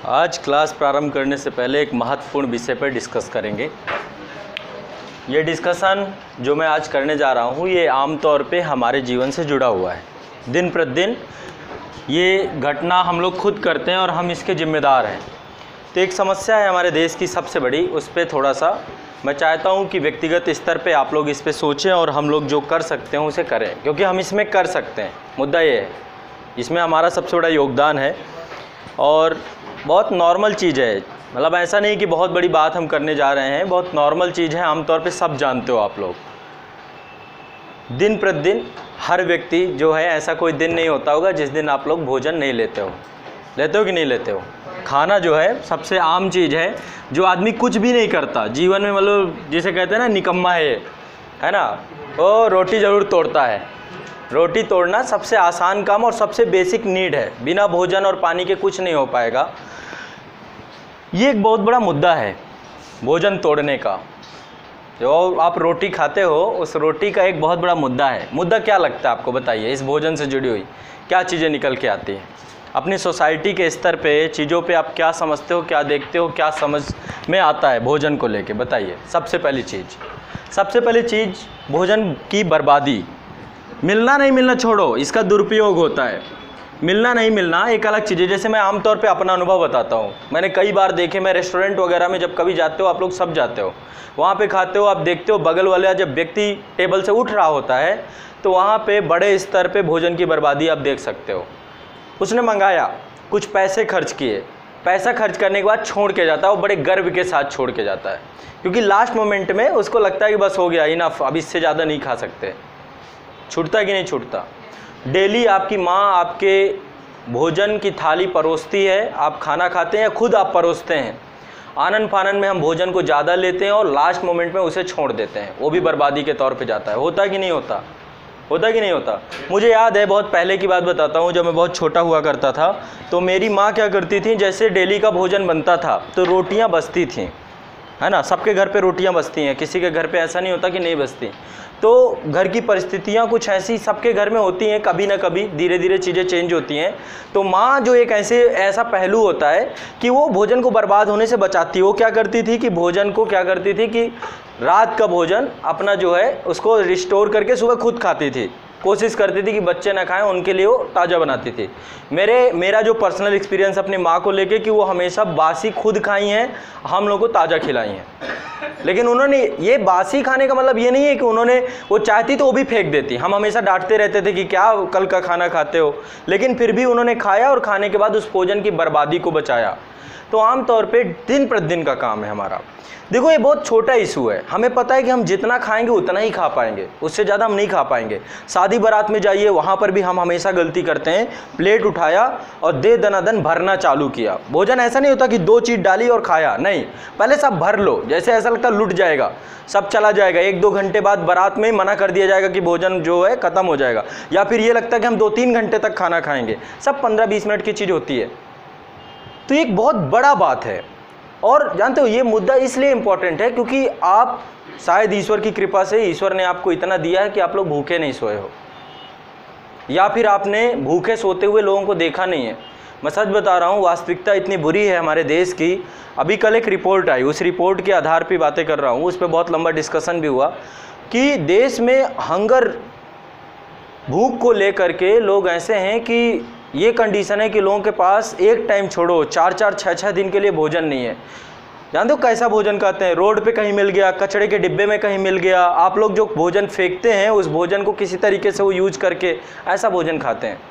आज क्लास प्रारंभ करने से पहले एक महत्वपूर्ण विषय पर डिस्कस करेंगे। ये डिस्कशन जो मैं आज करने जा रहा हूँ ये आमतौर पे हमारे जीवन से जुड़ा हुआ है। दिन प्रतिदिन ये घटना हम लोग खुद करते हैं और हम इसके जिम्मेदार हैं। तो एक समस्या है हमारे देश की सबसे बड़ी, उस पर थोड़ा सा मैं चाहता हूँ कि व्यक्तिगत स्तर पे आप लोग इस पे सोचें और हम लोग जो कर सकते हैं उसे करें, क्योंकि हम इसमें कर सकते हैं। मुद्दा ये है, इसमें हमारा सबसे बड़ा योगदान है और बहुत नॉर्मल चीज़ है। मतलब ऐसा नहीं कि बहुत बड़ी बात हम करने जा रहे हैं, बहुत नॉर्मल चीज़ है, आमतौर पे सब जानते हो आप लोग। दिन प्रतिदिन हर व्यक्ति जो है, ऐसा कोई दिन नहीं होता होगा जिस दिन आप लोग भोजन नहीं लेते हो। लेते हो कि नहीं लेते हो? खाना जो है सबसे आम चीज़ है, जो आदमी कुछ भी नहीं करता जीवन में, मतलब जिसे कहते हैं ना निकम्मा है ना, वो रोटी ज़रूर तोड़ता है। रोटी तोड़ना सबसे आसान काम और सबसे बेसिक नीड है। बिना भोजन और पानी के कुछ नहीं हो पाएगा। ये एक बहुत बड़ा मुद्दा है भोजन तोड़ने का। जो आप रोटी खाते हो उस रोटी का एक बहुत बड़ा मुद्दा है। मुद्दा क्या लगता है आपको, बताइए। इस भोजन से जुड़ी हुई क्या चीज़ें निकल के आती हैं अपनी सोसाइटी के स्तर पे, चीज़ों पे आप क्या समझते हो, क्या देखते हो, क्या समझ में आता है भोजन को लेके, बताइए। सबसे पहली चीज़ भोजन की बर्बादी। मिलना नहीं मिलना छोड़ो, इसका दुरुपयोग होता है। मिलना नहीं मिलना एक अलग चीज़ है। जैसे मैं आमतौर पे अपना अनुभव बताता हूँ, मैंने कई बार देखे, मैं रेस्टोरेंट वगैरह में जब कभी जाते हो, आप लोग सब जाते हो, वहाँ पे खाते हो, आप देखते हो बगल वाले जब व्यक्ति टेबल से उठ रहा होता है तो वहाँ पे बड़े स्तर पे भोजन की बर्बादी आप देख सकते हो। उसने मंगाया, कुछ पैसे खर्च किए, पैसा खर्च करने के बाद छोड़ के जाता है, वो बड़े गर्व के साथ छोड़ के जाता है, क्योंकि लास्ट मोमेंट में उसको लगता है कि बस हो गया, इनफ, अब इससे ज़्यादा नहीं खा सकते। छूटता कि नहीं छूटता? डेली आपकी माँ आपके भोजन की थाली परोसती है, आप खाना खाते हैं या खुद आप परोसते हैं। आनन फानन में हम भोजन को ज़्यादा लेते हैं और लास्ट मोमेंट में उसे छोड़ देते हैं, वो भी बर्बादी के तौर पे जाता है। होता कि नहीं होता? होता कि नहीं होता? मुझे याद है, बहुत पहले की बात बताता हूँ, जब मैं बहुत छोटा हुआ करता था तो मेरी माँ क्या करती थी, जैसे डेली का भोजन बनता था तो रोटियाँ बचती थीं, है ना। सबके घर पे रोटियाँ बचती हैं, किसी के घर पे ऐसा नहीं होता कि नहीं बचती। तो घर की परिस्थितियाँ कुछ ऐसी सबके घर में होती हैं, कभी ना कभी धीरे धीरे चीज़ें चेंज होती हैं। तो माँ जो एक ऐसा पहलू होता है कि वो भोजन को बर्बाद होने से बचाती है। वो क्या करती थी कि भोजन को क्या करती थी कि रात का भोजन अपना जो है उसको रिस्टोर करके सुबह खुद खाती थी। कोशिश करती थी कि बच्चे ना खाएं, उनके लिए वो ताज़ा बनाती थी। मेरा जो पर्सनल एक्सपीरियंस अपनी माँ को लेके कि वो हमेशा बासी खुद खाई हैं, हम लोग को ताज़ा खिलाई हैं। लेकिन उन्होंने ये बासी खाने का मतलब ये नहीं है कि उन्होंने, वो चाहती तो वो भी फेंक देती। हम हमेशा डांटते रहते थे कि क्या कल का खाना खाते हो, लेकिन फिर भी उन्होंने खाया और खाने के बाद उस भोजन की बर्बादी को बचाया। तो आमतौर पे दिन प्रतिदिन का काम है हमारा। देखो ये बहुत छोटा इशू है, हमें पता है कि हम जितना खाएंगे उतना ही खा पाएंगे, उससे ज़्यादा हम नहीं खा पाएंगे। शादी बारात में जाइए, वहाँ पर भी हम हमेशा गलती करते हैं, प्लेट उठाया और दे दनादन भरना चालू किया। भोजन ऐसा नहीं होता कि दो चीज़ डाली और खाया, नहीं, पहले सब भर लो। जैसे ऐसा लगता लुट जाएगा, सब चला जाएगा, 1-2 घंटे बाद बारात में मना कर दिया जाएगा कि भोजन जो है ख़त्म हो जाएगा, या फिर ये लगता है कि हम 2-3 घंटे तक खाना खाएँगे। सब 15-20 मिनट की चीज़ होती है। तो एक बहुत बड़ा बात है। और जानते हो ये मुद्दा इसलिए इम्पॉर्टेंट है क्योंकि आप शायद ईश्वर की कृपा से, ईश्वर ने आपको इतना दिया है कि आप लोग भूखे नहीं सोए हो, या फिर आपने भूखे सोते हुए लोगों को देखा नहीं है। मैं सच बता रहा हूँ, वास्तविकता इतनी बुरी है हमारे देश की। अभी कल एक रिपोर्ट आई, उस रिपोर्ट के आधार पर बातें कर रहा हूँ, उस पर बहुत लंबा डिस्कशन भी हुआ कि देश में हंगर, भूख को लेकर के लोग ऐसे हैं कि ये कंडीशन है कि लोगों के पास एक टाइम छोड़ो 4-4, 6-6 दिन के लिए भोजन नहीं है। जानते हो कैसा भोजन खाते हैं? रोड पे कहीं मिल गया, कचड़े के डिब्बे में कहीं मिल गया। आप लोग जो भोजन फेंकते हैं उस भोजन को किसी तरीके से वो यूज करके ऐसा भोजन खाते हैं।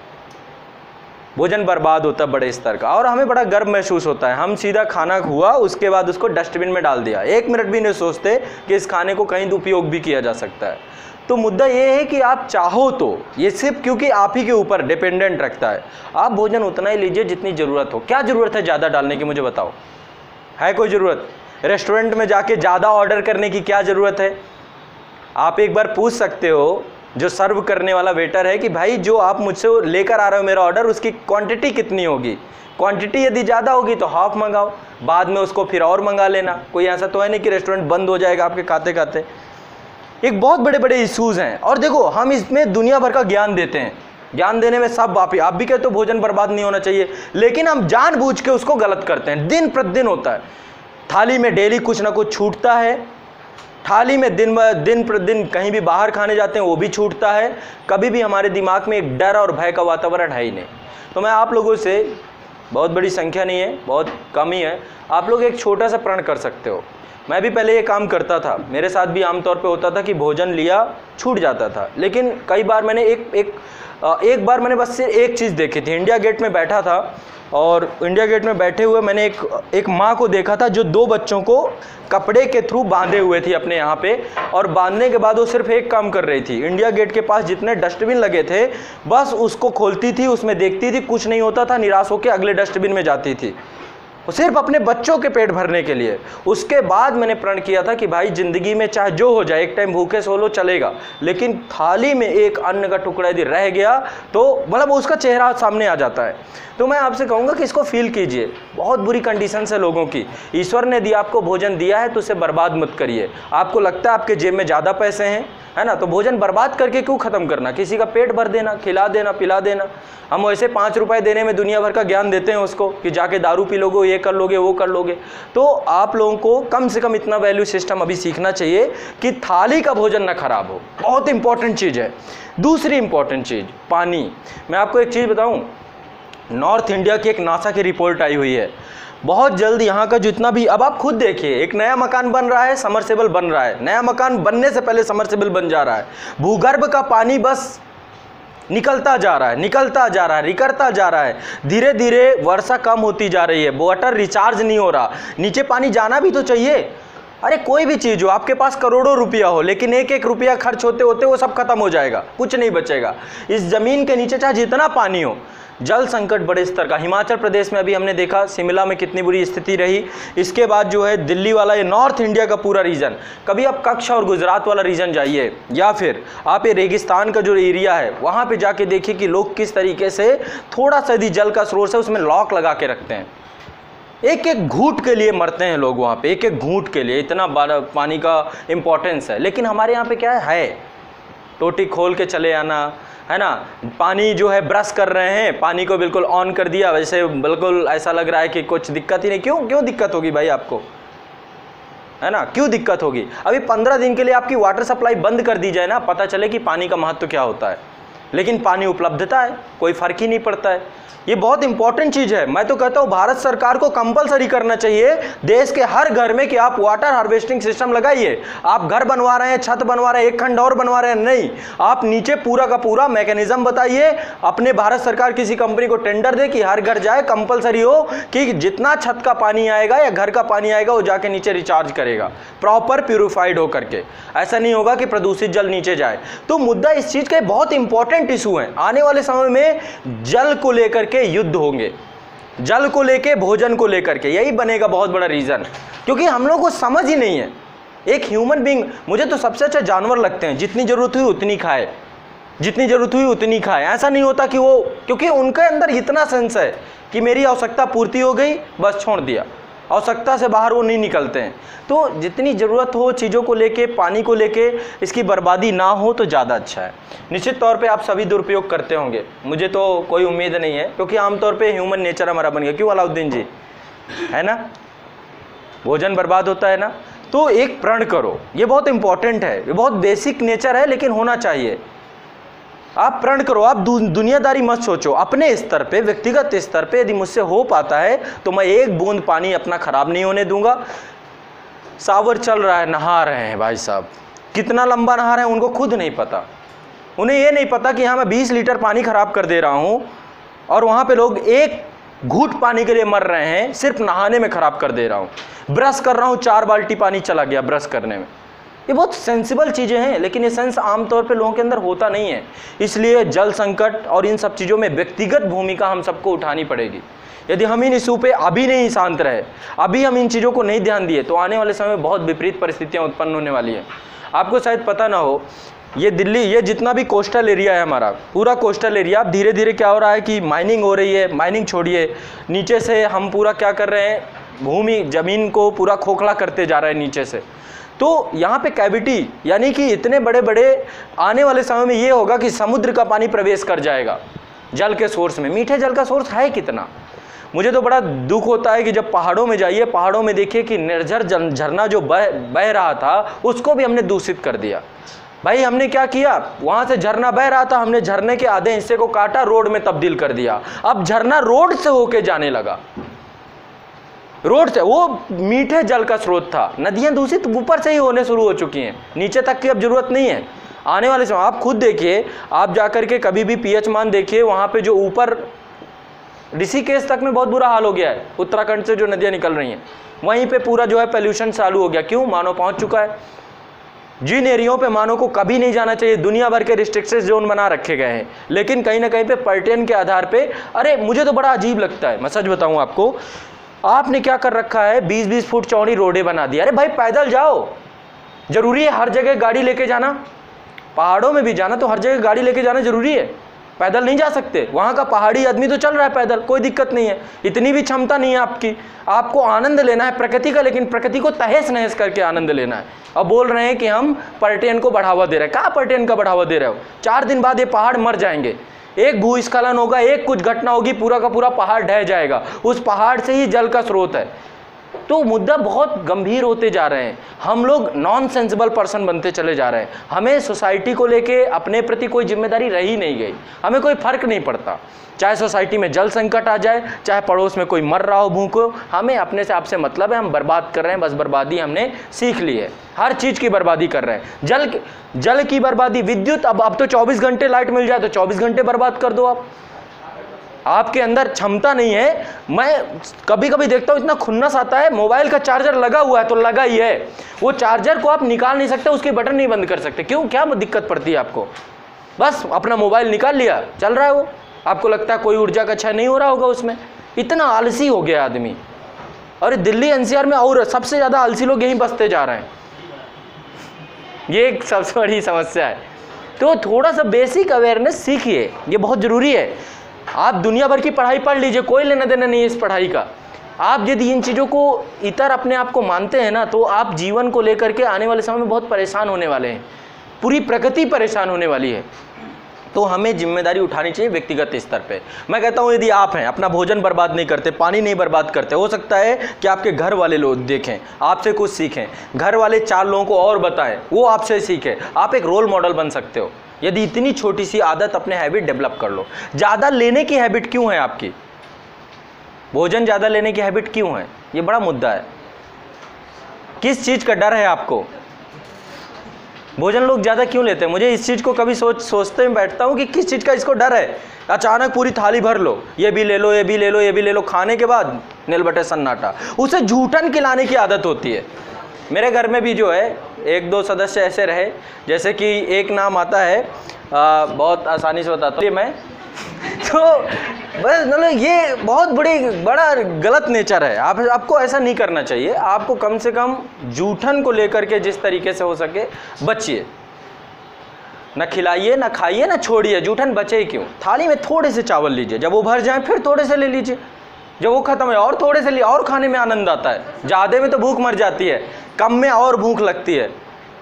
भोजन बर्बाद होता है बड़े स्तर का, और हमें बड़ा गर्व महसूस होता है। हम सीधा खाना हुआ उसके बाद उसको डस्टबिन में डाल दिया, 1 मिनट भी नहीं सोचते कि इस खाने को कहीं उपयोग भी किया जा सकता है। तो मुद्दा ये है कि आप चाहो तो, ये सिर्फ क्योंकि आप ही के ऊपर डिपेंडेंट रखता है, आप भोजन उतना ही लीजिए जितनी ज़रूरत हो। क्या ज़रूरत है ज़्यादा डालने की, मुझे बताओ, है कोई ज़रूरत? रेस्टोरेंट में जाके ज़्यादा ऑर्डर करने की क्या ज़रूरत है? आप एक बार पूछ सकते हो जो सर्व करने वाला वेटर है कि भाई जो आप मुझसे लेकर आ रहे हो मेरा ऑर्डर, उसकी क्वांटिटी कितनी होगी? क्वांटिटी यदि ज़्यादा होगी तो हाफ मंगाओ, बाद में उसको फिर और मंगा लेना। कोई ऐसा तो है नहीं कि रेस्टोरेंट बंद हो जाएगा आपके खाते खाते। एक बहुत बड़े बड़े इश्यूज़ हैं। और देखो हम इसमें दुनिया भर का ज्ञान देते हैं, ज्ञान देने में सब आप भी कहते हो भोजन बर्बाद नहीं होना चाहिए, लेकिन हम जानबूझ के उसको गलत करते हैं। दिन प्रतिदिन होता है, थाली में डेली कुछ ना कुछ छूटता है, थाली में दिन प्रतिदिन कहीं भी बाहर खाने जाते हैं वो भी छूटता है, कभी भी हमारे दिमाग में एक डर और भय का वातावरण है ही नहीं। तो मैं आप लोगों से, बहुत बड़ी संख्या नहीं है, बहुत कम ही है, आप लोग एक छोटा सा प्रण कर सकते हो। मैं भी पहले ये काम करता था, मेरे साथ भी आमतौर पे होता था कि भोजन लिया छूट जाता था, लेकिन कई बार मैंने एक बार मैंने बस सिर्फ एक चीज़ देखी थी। इंडिया गेट में बैठा था और इंडिया गेट में बैठे हुए मैंने एक माँ को देखा था जो 2 बच्चों को कपड़े के थ्रू बांधे हुए थी अपने यहाँ पे, और बांधने के बाद वो सिर्फ एक काम कर रही थी, इंडिया गेट के पास जितने डस्टबिन लगे थे बस उसको खोलती थी, उसमें देखती थी, कुछ नहीं होता था, निराश होकर अगले डस्टबिन में जाती थी, सिर्फ अपने बच्चों के पेट भरने के लिए। उसके बाद मैंने प्रण किया था कि भाई ज़िंदगी में चाहे जो हो जाए, एक टाइम भूखे सो लो चलेगा, लेकिन थाली में एक अन्न का टुकड़ा यदि रह गया तो मतलब उसका चेहरा सामने आ जाता है। तो मैं आपसे कहूँगा कि इसको फील कीजिए। बहुत बुरी कंडीशन है लोगों की। ईश्वर ने यदि आपको भोजन दिया है तो उसे बर्बाद मत करिए। आपको लगता है आपके जेब में ज़्यादा पैसे हैं, है ना, तो भोजन बर्बाद करके क्यों ख़त्म करना? किसी का पेट भर देना, खिला देना, पिला देना। हम वैसे 5 रुपए देने में दुनिया भर का ज्ञान देते हैं उसको कि जाके दारू पी लोगे, ये कर लोगे, वो कर लोगे। तो आप लोगों को कम से कम इतना वैल्यू सिस्टम अभी सीखना चाहिए कि थाली का भोजन ना खराब हो। बहुत इंपॉर्टेंट चीज़ है। दूसरी इंपॉर्टेंट चीज़ पानी। मैं आपको एक चीज़ बताऊँ, नॉर्थ इंडिया की एक नासा की रिपोर्ट आई हुई है, बहुत जल्द यहाँ का जितना भी, अब आप खुद देखिए, एक नया मकान बन रहा है, समरसेबल बन रहा है, नया मकान बनने से पहले समरसेबल बन जा रहा है, भूगर्भ का पानी बस निकलता जा रहा है, निकलता जा रहा है, रिकरता जा रहा है, धीरे धीरे वर्षा कम होती जा रही है, वाटर रिचार्ज नहीं हो रहा, नीचे पानी जाना भी तो चाहिए। अरे कोई भी चीज़ हो, आपके पास करोड़ों रुपया हो, लेकिन एक एक रुपया खर्च होते होते वो सब खत्म हो जाएगा, कुछ नहीं बचेगा। इस ज़मीन के नीचे चाहे जितना पानी हो, जल संकट बड़े स्तर का। हिमाचल प्रदेश में अभी हमने देखा, शिमला में कितनी बुरी स्थिति रही। इसके बाद जो है दिल्ली वाला, ये नॉर्थ इंडिया का पूरा रीजन, कभी आप कच्छ और गुजरात वाला रीजन जाइए, या फिर आप ये रेगिस्तान का जो एरिया है वहाँ पे जाके देखिए कि लोग किस तरीके से थोड़ा सा यदि जल का स्रोत है उसमें लॉक लगा के रखते हैं। एक एक घूंट के लिए मरते हैं लोग वहाँ पे, एक एक घूंट के लिए, इतना पानी का इम्पोर्टेंस है। लेकिन हमारे यहाँ पे क्या है, टोटी खोल के चले आना, है ना, पानी जो है ब्रश कर रहे हैं, पानी को बिल्कुल ऑन कर दिया, वैसे बिल्कुल ऐसा लग रहा है कि कुछ दिक्कत ही नहीं। क्यों दिक्कत होगी भाई आपको, है ना, क्यों दिक्कत होगी? अभी 15 दिन के लिए आपकी वाटर सप्लाई बंद कर दी जाए ना, पता चले कि पानी का महत्व क्या होता है। लेकिन पानी उपलब्धता है, कोई फर्क ही नहीं पड़ता है। ये बहुत इंपॉर्टेंट चीज़ है। मैं तो कहता हूँ भारत सरकार को कंपलसरी करना चाहिए देश के हर घर में कि आप वाटर हार्वेस्टिंग सिस्टम लगाइए। आप घर बनवा रहे हैं, छत बनवा रहे हैं, एक खंड और बनवा रहे हैं, नहीं, आप नीचे पूरा का पूरा मैकेनिज्म बताइए। अपने भारत सरकार किसी कंपनी को टेंडर दे कि हर घर जाए, कंपलसरी हो कि जितना छत का पानी आएगा या घर का पानी आएगा वो जाके नीचे रिचार्ज करेगा, प्रॉपर प्यूरिफाइड हो करके। ऐसा नहीं होगा कि प्रदूषित जल नीचे जाए। तो मुद्दा इस चीज़ का बहुत इंपॉर्टेंट इशू है। आने वाले समय में जल को लेकर के युद्ध होंगे, जल को लेके, भोजन को लेकर के, यही बनेगा बहुत बड़ा रीजन। क्योंकि हम लोगों को समझ ही नहीं है। एक ह्यूमन बीइंग, मुझे तो सबसे अच्छा जानवर लगते हैं, जितनी जरूरत हुई उतनी खाए, जितनी जरूरत हुई उतनी खाए। ऐसा नहीं होता कि वो, क्योंकि उनके अंदर इतना सेंस है कि मेरी आवश्यकता पूर्ति हो गई, बस छोड़ दिया, आवश्यकता से बाहर वो नहीं निकलते हैं। तो जितनी ज़रूरत हो चीज़ों को लेके, पानी को लेके, इसकी बर्बादी ना हो तो ज़्यादा अच्छा है। निश्चित तौर पे आप सभी दुरुपयोग करते होंगे, मुझे तो कोई उम्मीद नहीं है, क्योंकि आमतौर पे ह्यूमन नेचर हमारा बन गया। क्यों अलाउद्दीन जी, है ना, भोजन बर्बाद होता है ना। तो एक प्रण करो, ये बहुत इंपॉर्टेंट है, ये बहुत बेसिक नेचर है, लेकिन होना चाहिए। आप प्रण करो, आप दुनियादारी मत सोचो, अपने स्तर पे, व्यक्तिगत स्तर पे यदि मुझसे हो पाता है तो मैं एक बूंद पानी अपना खराब नहीं होने दूंगा। शावर चल रहा है, नहा रहे हैं भाई साहब, कितना लंबा नहा रहे हैं उनको खुद नहीं पता। उन्हें ये नहीं पता कि हाँ मैं 20 लीटर पानी खराब कर दे रहा हूँ, और वहाँ पे लोग एक घूंट पानी के लिए मर रहे हैं, सिर्फ नहाने में खराब कर दे रहा हूँ। ब्रश कर रहा हूँ, 4 बाल्टी पानी चला गया ब्रश करने में। ये बहुत सेंसिबल चीज़ें हैं, लेकिन ये सेंस आमतौर पे लोगों के अंदर होता नहीं है। इसलिए जल संकट और इन सब चीज़ों में व्यक्तिगत भूमिका हम सबको उठानी पड़ेगी। यदि हम इन इशू पे अभी नहीं शांत रहे, अभी हम इन चीज़ों को नहीं ध्यान दिए, तो आने वाले समय में बहुत विपरीत परिस्थितियाँ उत्पन्न होने वाली हैं। आपको शायद पता ना हो, ये दिल्ली, ये जितना भी कोस्टल एरिया है हमारा, पूरा कोस्टल एरिया, अब धीरे धीरे क्या हो रहा है कि माइनिंग हो रही है। माइनिंग छोड़िए, नीचे से हम पूरा क्या कर रहे हैं, भूमि, ज़मीन को पूरा खोखला करते जा रहे हैं नीचे से। तो यहाँ पे कैविटी यानी कि इतने बड़े बड़े आने वाले समय में ये होगा कि समुद्र का पानी प्रवेश कर जाएगा जल के सोर्स में। मीठे जल का सोर्स है कितना। मुझे तो बड़ा दुख होता है कि जब पहाड़ों में जाइए, पहाड़ों में देखिए कि निर्झर झरना जो बह रहा था उसको भी हमने दूषित कर दिया। भाई हमने क्या किया, वहाँ से झरना बह रहा था, हमने झरने के आधे हिस्से को काटा, रोड में तब्दील कर दिया। अब झरना रोड से होके जाने लगा, रोड से। वो मीठे जल का स्रोत था। नदियाँ दूषित ऊपर से ही होने शुरू हो चुकी हैं, नीचे तक की अब जरूरत नहीं है। आने वाले समय आप खुद देखिए, आप जाकर के कभी भी पीएच मान देखिए, वहाँ पे जो ऊपर ऋषिकेश तक में बहुत बुरा हाल हो गया है। उत्तराखंड से जो नदियाँ निकल रही हैं वहीं पे पूरा जो है पोल्यूशन चालू हो गया। क्यों? मानव पहुँच चुका है। जिन एरियो पे मानव को कभी नहीं जाना चाहिए, दुनिया भर के रिस्ट्रिक्टेड जोन बना रखे गए हैं, लेकिन कहीं ना कहीं पे पर्यटन के आधार पे, अरे मुझे तो बड़ा अजीब लगता है, मैं सच बताऊं आपको, आपने क्या कर रखा है, 20-20 फुट चौड़ी रोडें बना दी। अरे भाई पैदल जाओ, जरूरी है हर जगह गाड़ी लेके जाना? पहाड़ों में भी जाना तो हर जगह गाड़ी लेके जाना जरूरी है? पैदल नहीं जा सकते? वहाँ का पहाड़ी आदमी तो चल रहा है पैदल, कोई दिक्कत नहीं है, इतनी भी क्षमता नहीं है आपकी। आपको आनंद लेना है प्रकृति का, लेकिन प्रकृति को तहस नहस करके आनंद लेना है। अब बोल रहे हैं कि हम पर्यटन को बढ़ावा दे रहे हैं। कहाँ पर्यटन का बढ़ावा दे रहे हो? 4 दिन बाद ये पहाड़ मर जाएंगे, एक भूस्खलन होगा, एक कुछ घटना होगी, पूरा का पूरा पहाड़ ढह जाएगा। उस पहाड़ से ही जल का स्रोत है। तो मुद्दा बहुत गंभीर होते जा रहे हैं, हम लोग नॉन सेंसिबल पर्सन बनते चले जा रहे हैं। हमें सोसाइटी को लेके अपने प्रति कोई जिम्मेदारी रही नहीं गई, हमें कोई फर्क नहीं पड़ता। चाहे सोसाइटी में जल संकट आ जाए, चाहे पड़ोस में कोई मर रहा हो भूखो, हमें अपने से आपसे मतलब है, हम बर्बाद कर रहे हैं, बस बर्बादी हमने सीख ली है। हर चीज़ की बर्बादी कर रहे हैं, जल की बर्बादी, विद्युत। अब तो 24 घंटे लाइट मिल जाए तो 24 घंटे बर्बाद कर दो आप। आपके अंदर क्षमता नहीं है। मैं कभी कभी देखता हूँ इतना खुन्नस आता है, मोबाइल का चार्जर लगा हुआ है तो लगा ही है, वो चार्जर को आप निकाल नहीं सकते, उसके बटन नहीं बंद कर सकते। क्यों? क्या दिक्कत पड़ती है आपको? बस अपना मोबाइल निकाल लिया, चल रहा है वो, आपको लगता है कोई ऊर्जा का क्षय नहीं हो रहा होगा उसमें। इतना आलसी हो गया आदमी। और दिल्ली एनसीआर में और सबसे ज़्यादा आलसी लोग यहीं बसते जा रहे हैं, ये एक सबसे बड़ी समस्या है। तो थोड़ा सा बेसिक अवेयरनेस सीखिए, ये बहुत ज़रूरी है। आप दुनिया भर की पढ़ाई पढ़ लीजिए, कोई लेना देना नहीं है इस पढ़ाई का। आप यदि इन चीज़ों को इतर अपने आप को मानते हैं ना, तो आप जीवन को लेकर के आने वाले समय में बहुत परेशान होने वाले हैं, पूरी प्रकृति परेशान होने वाली है। तो हमें जिम्मेदारी उठानी चाहिए व्यक्तिगत स्तर पे। मैं कहता हूँ यदि आप हैं, अपना भोजन बर्बाद नहीं करते, पानी नहीं बर्बाद करते, हो सकता है कि आपके घर वाले लोग देखें, आपसे कुछ सीखें, घर वाले 4 लोगों को और बताएं, वो आपसे सीखें। आप एक रोल मॉडल बन सकते हो यदि इतनी छोटी सी आदत, अपने हैबिट डेवलप कर लो। ज़्यादा लेने की हैबिट क्यों है आपकी? भोजन ज़्यादा लेने की हैबिट क्यों है? ये बड़ा मुद्दा है। किस चीज़ का डर है आपको? भोजन लोग ज़्यादा क्यों लेते हैं? मुझे इस चीज़ को कभी सोचते में बैठता हूँ कि किस चीज़ का इसको डर है। अचानक पूरी थाली भर लो, ये भी ले लो, ये भी ले लो, ये भी ले लो, खाने के बाद नीलबटे सन्नाटा। उसे झूठन खिलाने की आदत होती है। मेरे घर में भी जो है 1-2 सदस्य ऐसे रहे, जैसे कि एक नाम आता है, बहुत आसानी से बताता हूँ मैं, तो बस मतलब ये बहुत बड़ा गलत नेचर है। आपको ऐसा नहीं करना चाहिए। आपको कम से कम जूठन को लेकर के जिस तरीके से हो सके बचिए, न खिलाइए, न खाइए, न छोड़िए। जूठन बचे ही क्यों? थाली में थोड़े से चावल लीजिए, जब वो भर जाए फिर थोड़े से ले लीजिए, जब वो खत्म है और थोड़े से लिए, और खाने में आनंद आता है। ज़्यादा में तो भूख मर जाती है, कम में और भूख लगती है।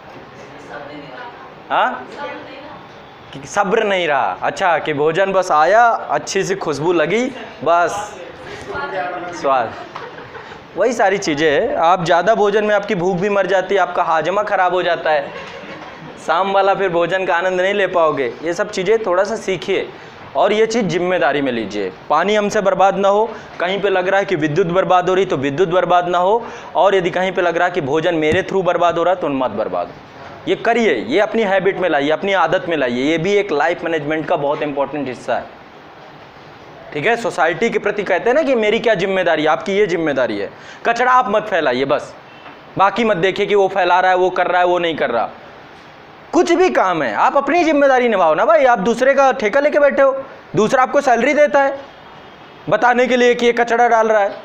हाँ, सब्र नहीं रहा। अच्छा, कि भोजन बस आया, अच्छी सी खुशबू लगी, बस स्वाद, वही सारी चीज़ें हैं। आप ज़्यादा भोजन में आपकी भूख भी मर जाती है, आपका हाजमा ख़राब हो जाता है, शाम वाला फिर भोजन का आनंद नहीं ले पाओगे। ये सब चीज़ें थोड़ा सा सीखिए और ये चीज़ जिम्मेदारी में लीजिए। पानी हमसे बर्बाद ना हो, कहीं पे लग रहा है कि विद्युत बर्बाद हो रही तो विद्युत बर्बाद ना हो, और यदि कहीं पे लग रहा है कि भोजन मेरे थ्रू बर्बाद हो रहा है तो मत बर्बाद हो। ये करिए, ये अपनी हैबिट में लाइए, अपनी आदत में लाइए। ये भी एक लाइफ मैनेजमेंट का बहुत इंपॉर्टेंट हिस्सा है। ठीक है, सोसाइटी के प्रति कहते हैं ना कि मेरी क्या जिम्मेदारी है, आपकी ये जिम्मेदारी है। कचरा आप मत फैलाइए, बस बाकी मत देखिए कि वो फैला रहा है, वो कर रहा है, वो नहीं कर रहा। कुछ भी काम है आप अपनी जिम्मेदारी निभाओ ना भाई। आप दूसरे का ठेका लेके बैठे हो, दूसरा आपको सैलरी देता है बताने के लिए कि ये कचरा डाल रहा है।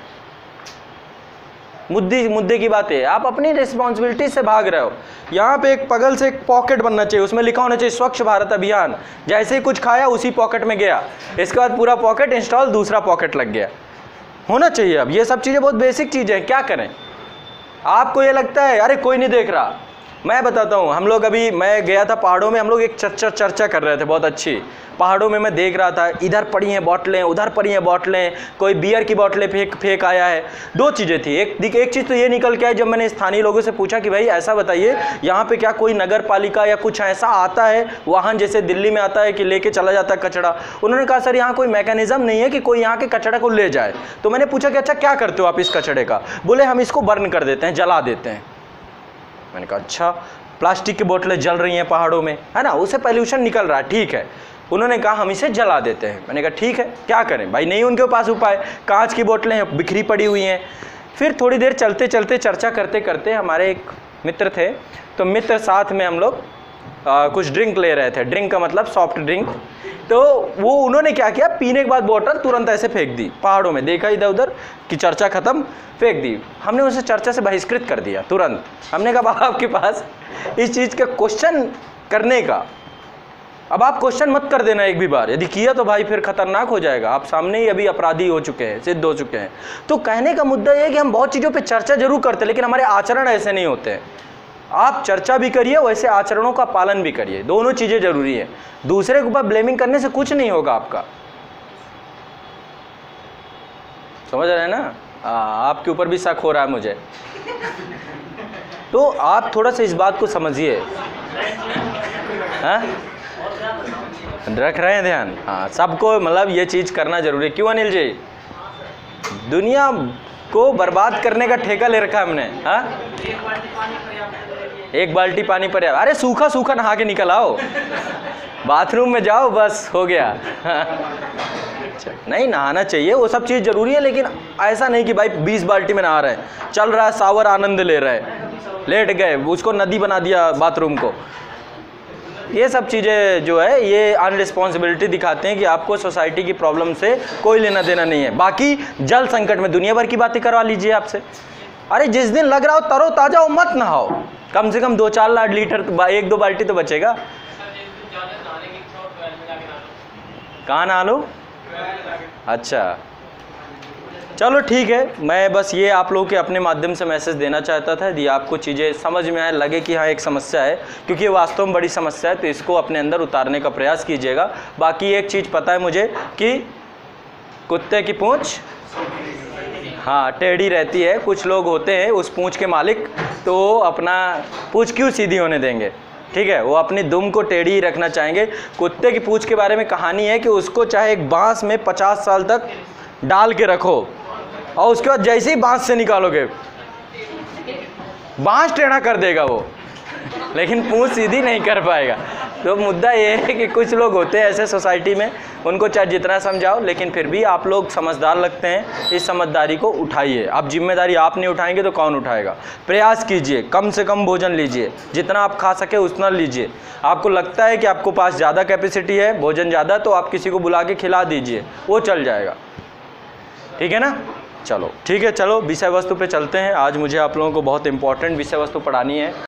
मुद्दे की बात है, आप अपनी रिस्पॉन्सिबिलिटी से भाग रहे हो। यहाँ पे एक पगल से एक पॉकेट बनना चाहिए, उसमें लिखा होना चाहिए स्वच्छ भारत अभियान। जैसे ही कुछ खाया उसी पॉकेट में गया, इसके बाद पूरा पॉकेट इंस्टॉल, दूसरा पॉकेट लग गया, होना चाहिए। अब ये सब चीज़ें बहुत बेसिक चीज़ें हैं, क्या करें? आपको ये लगता है अरे कोई नहीं देख रहा, मैं बताता हूँ, हम लोग अभी, मैं गया था पहाड़ों में, हम लोग एक चर्चा कर रहे थे बहुत अच्छी। पहाड़ों में मैं देख रहा था, इधर पड़ी हैं बोतलें, उधर पड़ी हैं बोतलें, कोई बियर की बोतलें फेंक आया है। दो चीज़ें थी, एक चीज़ तो ये निकल के आई, जब मैंने स्थानीय लोगों से पूछा कि भाई ऐसा बताइए यहाँ पे क्या कोई नगर पालिका या कुछ ऐसा आता है वाहन, जैसे दिल्ली में आता है कि लेके चला जाता है कचरा। उन्होंने कहा सर यहाँ कोई मैकेनिज्म नहीं है कि कोई यहाँ के कचरा को ले जाए। तो मैंने पूछा कि अच्छा क्या करते हो आप इस कचरे का? बोले हम इसको बर्न कर देते हैं, जला देते हैं। मैंने कहा अच्छा, प्लास्टिक की बोतलें जल रही हैं पहाड़ों में, है ना, उससे पॉल्यूशन निकल रहा है, ठीक है। उन्होंने कहा हम इसे जला देते हैं। मैंने कहा ठीक है, क्या करें भाई, नहीं उनके पास उपाय, कांच की बोतलें हैं बिखरी पड़ी हुई हैं। फिर थोड़ी देर चलते चलते चर्चा करते करते हमारे एक मित्र थे, तो मित्र साथ में हम लोग कुछ ड्रिंक ले रहे थे, ड्रिंक का मतलब सॉफ्ट ड्रिंक। तो वो उन्होंने क्या किया, पीने के बाद बोतल तुरंत ऐसे फेंक दी पहाड़ों में, देखा इधर उधर कि चर्चा खत्म, फेंक दी। हमने उसे चर्चा से बहिष्कृत कर दिया तुरंत। हमने कहा आपके पास इस चीज़ का क्वेश्चन करने का, अब आप क्वेश्चन मत कर देना एक भी बार, यदि किया तो भाई फिर खतरनाक हो जाएगा, आप सामने ही अभी अपराधी हो चुके हैं, सिद्ध हो चुके हैं। तो कहने का मुद्दा ये है कि हम बहुत चीज़ों पे चर्चा जरूर करते हैं, लेकिन हमारे आचरण ऐसे नहीं होते हैं। आप चर्चा भी करिए, वैसे आचरणों का पालन भी करिए, दोनों चीज़ें जरूरी है। दूसरे के ऊपर ब्लेमिंग करने से कुछ नहीं होगा आपका, समझ रहे हैं ना? आपके ऊपर भी शक हो रहा है मुझे, तो आप थोड़ा सा इस बात को समझिए। हाँ, रख रहे हैं ध्यान? हाँ, सबको मतलब ये चीज़ करना जरूरी है। क्यों अनिल जी? दुनिया को बर्बाद करने का ठेका ले रखा है हमने। हाँ, एक बाल्टी पानी पर्याप्त। अरे सूखा सूखा नहा के निकल आओ, बाथरूम में जाओ, बस हो गया। नहीं, नहाना चाहिए, वो सब चीज़ जरूरी है, लेकिन ऐसा नहीं कि भाई 20 बाल्टी में नहा रहे हैं, चल रहा है शावर, आनंद ले रहे हैं, लेट गए, उसको नदी बना दिया बाथरूम को। ये सब चीज़ें जो है ये अनरिस्पॉन्सिबिलिटी दिखाते हैं कि आपको सोसाइटी की प्रॉब्लम से कोई लेना देना नहीं है। बाकी जल संकट में दुनिया भर की बातें करवा लीजिए आपसे। अरे जिस दिन लग रहा हो तरो ताज़ा हो, मत नहाओ, कम से कम 2-4 लीटर, 1-2 बाल्टी तो बचेगा। कहाँ नहा लो? अच्छा चलो ठीक है, मैं बस ये आप लोगों के अपने माध्यम से मैसेज देना चाहता था। यदि आपको चीज़ें समझ में आए, लगे कि हाँ एक समस्या है, क्योंकि ये वास्तव में बड़ी समस्या है, तो इसको अपने अंदर उतारने का प्रयास कीजिएगा। बाकी एक चीज़ पता है मुझे कि कुत्ते की पूँछ हाँ टेढ़ी रहती है। कुछ लोग होते हैं उस पूँछ के मालिक, तो अपना पूँछ क्यों सीधी होने देंगे, ठीक है, वो अपनी दुम को टेढ़ी ही रखना चाहेंगे। कुत्ते की पूँछ के बारे में कहानी है कि उसको चाहे एक बाँस में 50 साल तक डाल के रखो, और उसके बाद जैसे ही बाँस से निकालोगे बाँस टेढ़ा कर देगा वो, लेकिन पूँछ सीधी नहीं कर पाएगा। तो मुद्दा ये है कि कुछ लोग होते हैं ऐसे सोसाइटी में, उनको चाहे जितना समझाओ, लेकिन फिर भी आप लोग समझदार लगते हैं। इस समझदारी को उठाइए। अब जिम्मेदारी आप नहीं उठाएंगे तो कौन उठाएगा? प्रयास कीजिए, कम से कम भोजन लीजिए, जितना आप खा सके उतना लीजिए। आपको लगता है कि आपको पास ज़्यादा कैपेसिटी है, भोजन ज़्यादा, तो आप किसी को बुला के खिला दीजिए, वो चल जाएगा, ठीक है ना? चलो ठीक है, चलो विषय वस्तु पे चलते हैं। आज मुझे आप लोगों को बहुत इंपॉर्टेंट विषय वस्तु पढ़ानी है।